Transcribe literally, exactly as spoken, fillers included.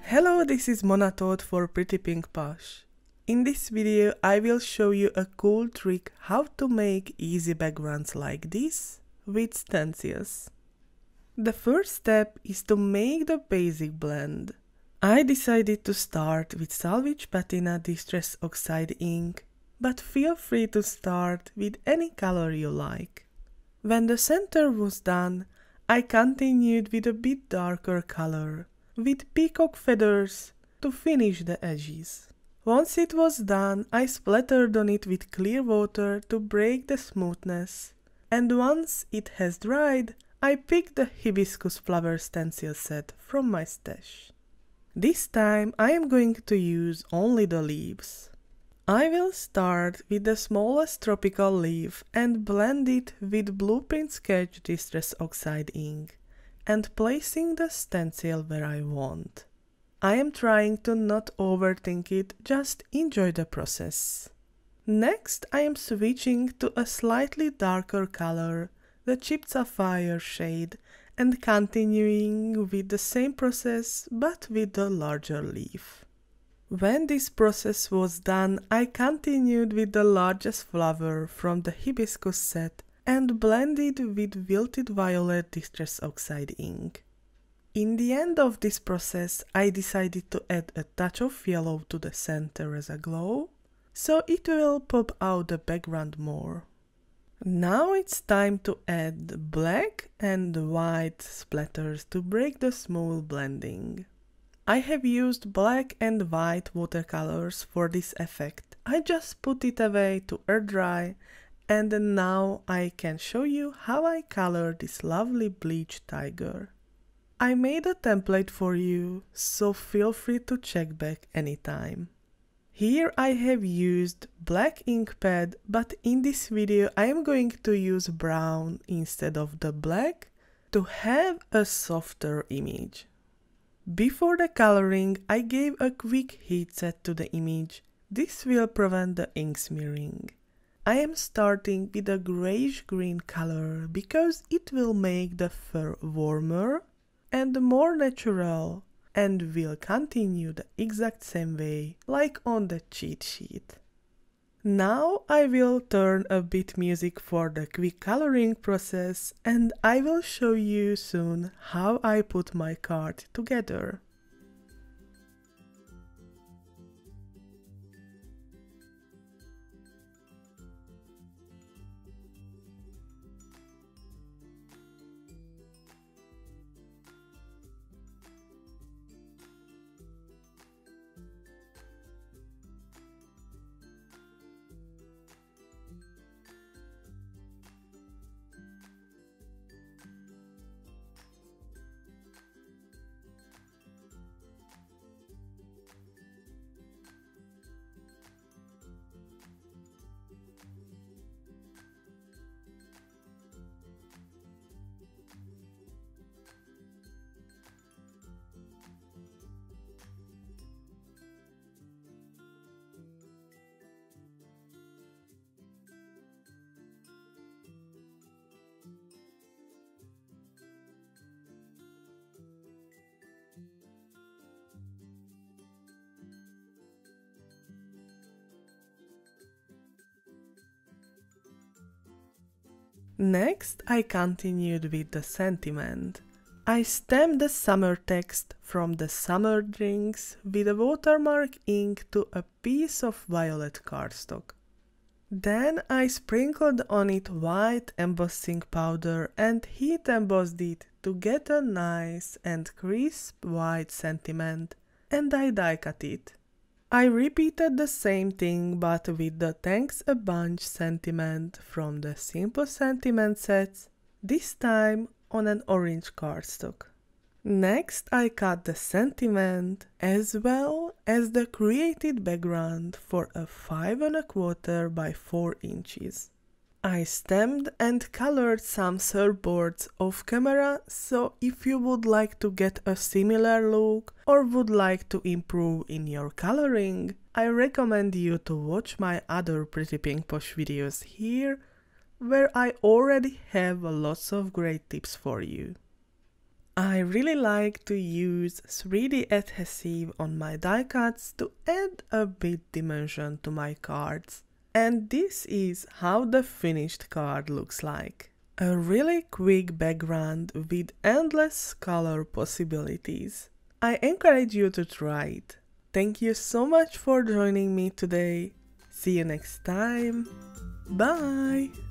Hello, this is Mona Todd for Pretty Pink Posh. In this video I will show you a cool trick how to make easy backgrounds like this with stencils. The first step is to make the basic blend. I decided to start with Salvage Patina Distress Oxide ink, but feel free to start with any color you like. When the center was done, I continued with a bit darker color, with peacock feathers to finish the edges. Once it was done, I splattered on it with clear water to break the smoothness, and once it has dried, I picked the hibiscus flower stencil set from my stash. This time I am going to use only the leaves. I will start with the smallest tropical leaf and blend it with Blueprint Sketch Distress Oxide ink, and placing the stencil where I want. I am trying to not overthink it, just enjoy the process. Next I am switching to a slightly darker color, the Chipped Sapphire shade, and continuing with the same process but with the larger leaf. When this process was done, I continued with the largest flower from the hibiscus set and blended with Wilted Violet Distress Oxide ink. In the end of this process, I decided to add a touch of yellow to the center as a glow, so it will pop out the background more. Now it's time to add black and white splatters to break the smooth blending. I have used black and white watercolors for this effect. I just put it away to air dry, and now I can show you how I color this lovely bleached tiger. I made a template for you, so feel free to check back anytime. Here I have used black ink pad, but in this video I am going to use brown instead of the black to have a softer image. Before the coloring, I gave a quick heat set to the image. This will prevent the ink smearing. I am starting with a grayish-green color because it will make the fur warmer and more natural, and will continue the exact same way like on the cheat sheet. Now I will turn a bit music for the quick coloring process, and I will show you soon how I put my card together. Next, I continued with the sentiment. I stamped the summer text from the summer drinks with a watermark ink to a piece of violet cardstock. Then I sprinkled on it white embossing powder and heat embossed it to get a nice and crisp white sentiment, and I die cut it. I repeated the same thing but with the Thanks a Bunch sentiment from the Simple Sentiment sets, this time on an orange cardstock. Next I cut the sentiment as well as the created background for a five and a quarter by four inches. I stamped and colored some surfboards off camera, so if you would like to get a similar look or would like to improve in your coloring, I recommend you to watch my other Pretty Pink Posh videos here, where I already have lots of great tips for you. I really like to use three D adhesive on my die cuts to add a bit dimension to my cards. And this is how the finished card looks like. A really quick background with endless color possibilities. I encourage you to try it. Thank you so much for joining me today. See you next time. Bye!